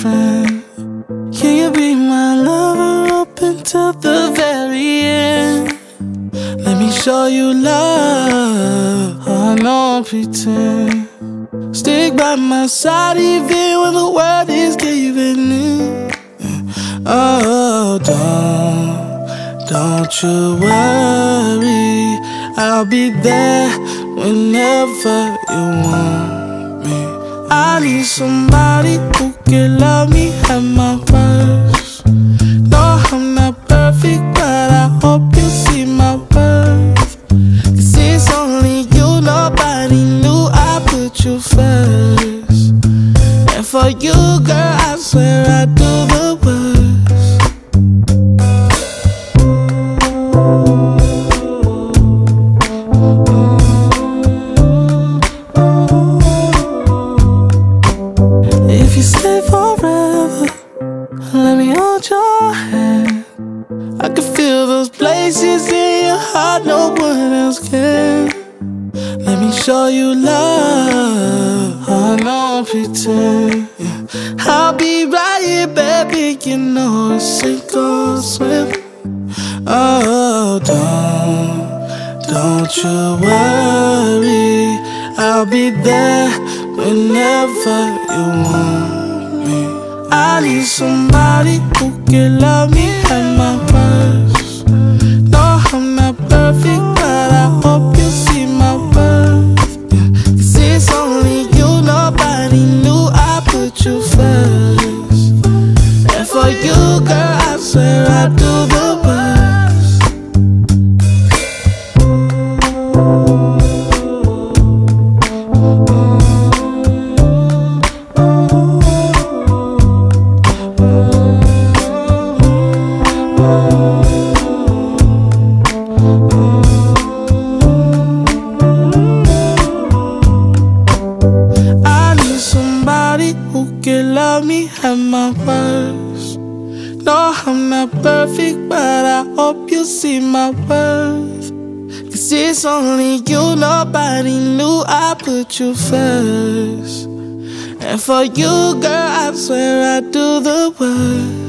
pretend. Can you be my lover up until the very end? Let me show you love. Oh, no pretend. Stick by my side even when the world is giving in. Oh, don't you worry, I'll be there whenever you want me. I need somebody who can love me at my worst. No, I'm not perfect, but I hope you see my worth. 'Cause it's only you, nobody knew I put you first. And for you, girl, I swear I do the worst. If you stay forever, let me hold your hand. I can feel those places in your heart no one else can. Let me show you love. Oh, no pretend. I'll be right here, baby. You know it's sink or swim. Oh, don't you worry, I'll be there whenever you want me. I need somebody who can love me at my worst. No, I'm not perfect, but I hope you see my worth. 'Cause it's only you, nobody knew I put you first. And for you, girl, I swear I do the worst. I need somebody who can love me at my worst. No, I'm not perfect, but I hope you see my worth. 'Cause it's only you, nobody knew I put you first. And for you, girl, I swear I do the worst.